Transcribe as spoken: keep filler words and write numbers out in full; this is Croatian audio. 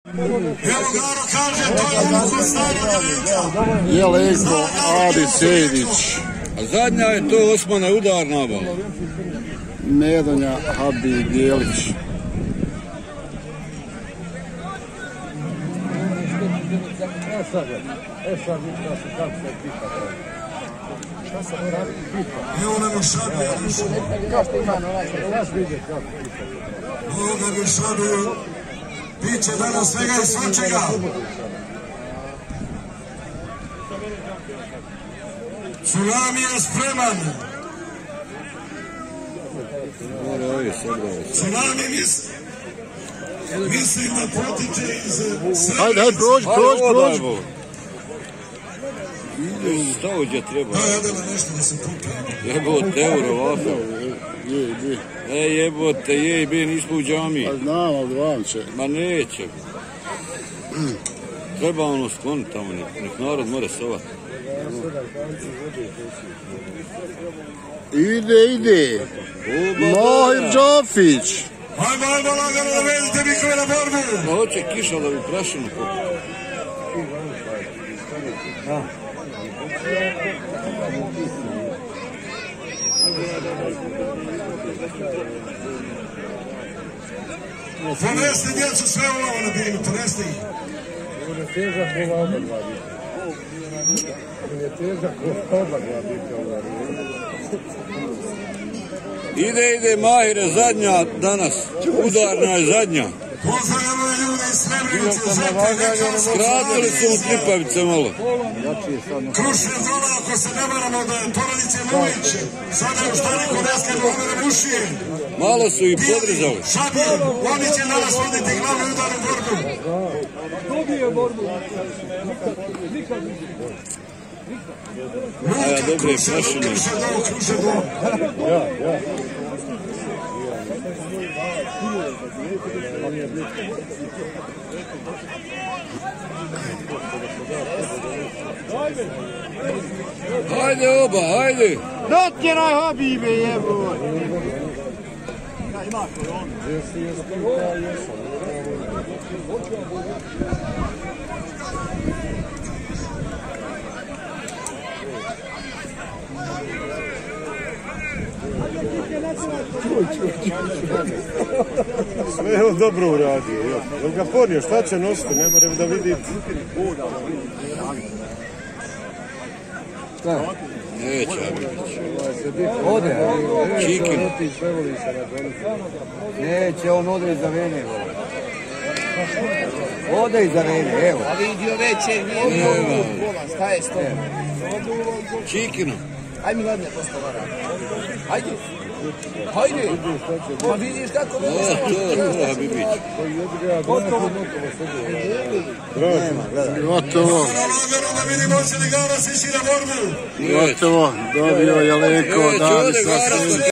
Evo Garo kaže, to je ono ko stari Jelenka. Jelenko Adi Sejdić. A zadnja je to osmana udar nabava. Medonja Abi Dijelić. E sad, e sad vidite da se kako se pita. Šta se radi pita? Evo nam je šabi, evo nam šabi. Kao što ima na ovaj, znaš vidjeti kako pita. Evo nam je šabi, piće danas svega i svačega. Tsunami je spreman. Tsunami misli. Mislim da potiče iz Srebrenice. Hajde, hajde, prođi, prođi, prođi. Šta ovdje treba? Da, jadela nešto da se popije. Jebote, euro, ovako. Je, je. E, jebote, je i be, nismo u džami. Pa znam, ali vam će. Ma neće. Treba ono skloniti tamo, nek narod more sovat. Ide, ide. Mahir Džafić. Ajmo, ajmo, lagano, navedite mikove na borbu. Pa hoće kiša da bi prašinu popio. Ponesti djecu sve u ovo na binu, ponesti ih. On je težak kola oba dva biti. On je težak kola oba dva biti. Ide, ide, Mahire, zadnja danas. Udarna je zadnja. Pozdravljamo ljude iz Srebrenice, žete, neka se Skratili su mu tripavice malo. Krušne zola, ako se ne varamo da je porodice Mulić, sada je u štariku neskajno umere mušije. Malo su i podrizali. Šabijem, oni će danas voditi glavnu udarnu borbu. Dobije borbu. A ja dobre prašine. Kruše dol, kruše dol. Ja, ja. Hajde oba, hajde. Dotjeraj Habibe, jebo. Ima koronu. Jesi, jesi, ja jesam. Sve je on dobro uradio. Jel ga ponio, šta će nositi, ne moram da vidim. Šta? Neće, Abić. Ode, Čikinu. neće, on ode iza Vene. Ode iza Vene, evo. A vidio veće, nije bilo bola, šta je s tom? Čikinu. Ajde mi gledne postovara. Ajde. Hajde. Pa vidiš kako O, to, to, Habibić. Gotovo. Lagano da vidimo se li Gara se šira borbu. Gotovo. Dobio Jelenko, Dani sa